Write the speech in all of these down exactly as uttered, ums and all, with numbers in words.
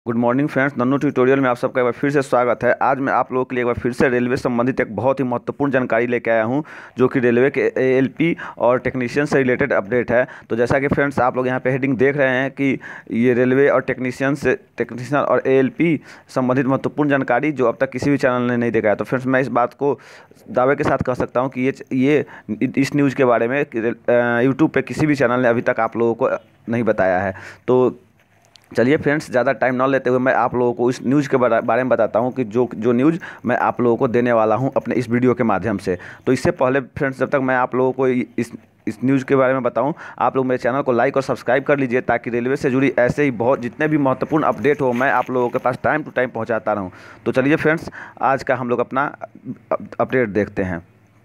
Good morning friends, Nannu tutorial में आप सबका एक बार फिर से स्वागत है। आज मैं आप लोगों के लिए एक बार फिर से रेलवे संबंधित एक बहुत ही महत्वपूर्ण जानकारी लेके आया हूं, जो कि रेलवे के एएलपी और टेक्नीशियन से रिलेटेड अपडेट है। तो जैसा कि फ्रेंड्स आप लोग यहां पे हेडिंग देख रहे हैं कि ये रेलवे और टेक्नीशियन से टेक्नीशियन और एएलपी संबंधित महत्वपूर्ण जानकारी जो अब तक किसी भी चैनल ने नहीं देखा है। तो फ्रेंड्स मैं इस बात को दावे के साथ कह सकता हूँ कि ये ये इस न्यूज़ के बारे में यूट्यूब पर किसी भी चैनल ने अभी तक आप लोगों को नहीं बताया है। तो चलिए फ्रेंड्स, ज़्यादा टाइम ना लेते हुए मैं आप लोगों को इस न्यूज़ के बारे में बताता हूं कि जो जो न्यूज़ मैं आप लोगों को देने वाला हूं अपने इस वीडियो के माध्यम से। तो इससे पहले फ्रेंड्स, जब तक मैं आप लोगों को इस इस न्यूज़ के बारे में बताऊं, आप लोग मेरे चैनल को लाइक और सब्सक्राइब कर लीजिए, ताकि रेलवे से जुड़ी ऐसे ही बहुत जितने भी महत्वपूर्ण अपडेट हो मैं आप लोगों के पास टाइम टू टाइम पहुँचाता रहूँ। तो चलिए फ्रेंड्स, आज का हम लोग अपना अपडेट देखते हैं।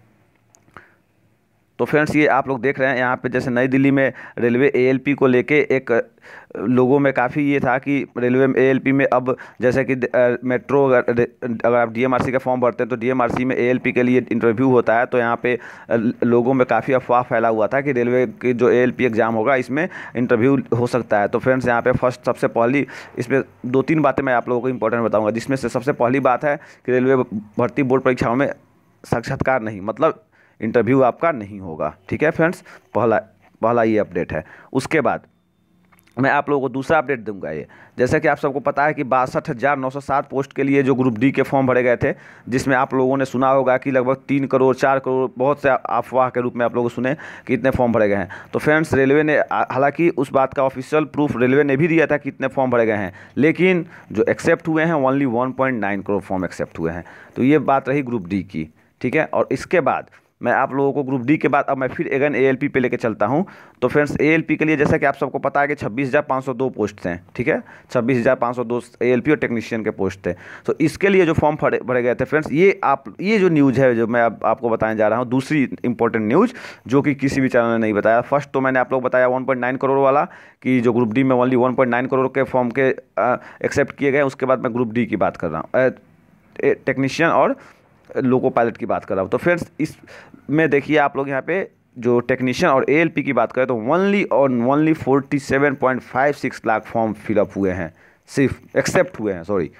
तो फ्रेंड्स, ये आप लोग देख रहे हैं यहाँ पे, जैसे नई दिल्ली में रेलवे एएलपी को लेके एक लोगों में काफ़ी ये था कि रेलवे में एएलपी में अब जैसे कि मेट्रो अगर अगर आप डीएमआरसी का फॉर्म भरते हैं तो डीएमआरसी में एएलपी के लिए इंटरव्यू होता है। तो यहाँ पे लोगों में काफ़ी अफवाह फैला हुआ था कि रेलवे की जो एएलपी एग्ज़ाम होगा इसमें इंटरव्यू हो सकता है। तो फ्रेंड्स, यहाँ पे फर्स्ट सबसे पहली इसमें दो तीन बातें मैं आप लोगों को इंपॉर्टेंट बताऊँगा, जिसमें से सबसे पहली बात है कि रेलवे भर्ती बोर्ड परीक्षाओं में साक्षात्कार नहीं, मतलब इंटरव्यू आपका नहीं होगा। ठीक है फ्रेंड्स, पहला पहला ये अपडेट है। उसके बाद मैं आप लोगों को दूसरा अपडेट दूंगा। ये जैसा कि आप सबको पता है कि बासठ हज़ार नौ सौ सात पोस्ट के लिए जो ग्रुप डी के फॉर्म भरे गए थे, जिसमें आप लोगों ने सुना होगा कि लगभग तीन करोड़ चार करोड़ बहुत से अफवाह के रूप में आप लोग सुने कि इतने फॉर्म भरे गए हैं। तो फ्रेंड्स, रेलवे ने, हालांकि उस बात का ऑफिशियल प्रूफ रेलवे ने भी दिया था कि इतने फॉर्म भरे गए हैं, लेकिन जो एक्सेप्ट हुए हैं only one point nine crore form accept हुए हैं। तो ये बात रही ग्रुप डी की। ठीक है, और इसके बाद मैं आप लोगों को ग्रुप डी के बाद अब मैं फिर अगेन एएलपी पे लेके चलता हूं। तो फ्रेंड्स, एएलपी के लिए जैसा कि आप सबको पता है कि छब्बीस हज़ार पाँच सौ दो पोस्ट हैं। ठीक है, छब्बीस हज़ार पाँच सौ दो एएलपी और टेक्नीशियन के पोस्ट थे। तो इसके लिए जो फॉर्म भरे भरे गए थे फ्रेंड्स, ये आप ये जो न्यूज़ है जो मैं अब आपको बताने जा रहा हूँ, दूसरी इंपॉर्टेंट न्यूज़ जो कि किसी भी चैनल ने नहीं बताया। फर्स्ट तो मैंने आप लोग बताया वन पॉइंट नाइन करोड़ वाला, कि जो ग्रुप डी में only one point nine crore के फॉर्म के एक्सेप्ट किए गए। उसके बाद मैं ग्रुप डी की बात कर रहा हूँ, टेक्नीशियन और लोको पायलट की बात कर रहा हूँ। तो फ्रेंड्स, इस में देखिए आप लोग यहाँ पे जो टेक्नीशियन और एएलपी की बात करें तो ओनली और only forty seven point five six lakh form fill up हुए हैं, सिर्फ एक्सेप्ट हुए हैं, सॉरी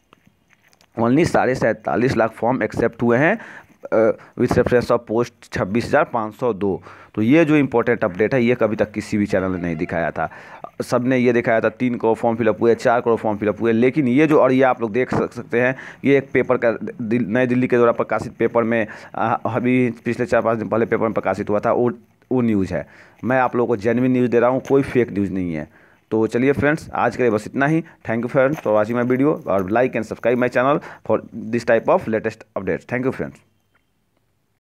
ओनली साढ़े सैंतालीस लाख फॉर्म एक्सेप्ट हुए हैं विथ रेफरेंस ऑफ पोस्ट छब्बीस हज़ार पाँच सौ दो। तो ये जो इंपॉर्टेंट अपडेट है, ये कभी तक किसी भी चैनल ने नहीं दिखाया था। सब ने ये दिखाया था तीन करोड़ फॉर्म फिलअप हुए, चार करोड़ फॉर्म फिलअप हुए, लेकिन ये जो, और ये आप लोग देख सकते हैं, ये एक पेपर का नई दिल्ली के द्वारा प्रकाशित पेपर में अभी पिछले चार पाँच दिन पहले पेपर में प्रकाशित हुआ था, वो वो न्यूज़ है। मैं आप लोगों को जेन्युइन न्यूज़ दे रहा हूँ, कोई फेक न्यूज़ नहीं है। तो चलिए फ्रेंड्स, आज के लिए बस इतना ही। Thank you friends for watching my video, और like and subscribe my channel for this type of latest updates. Thank you friends.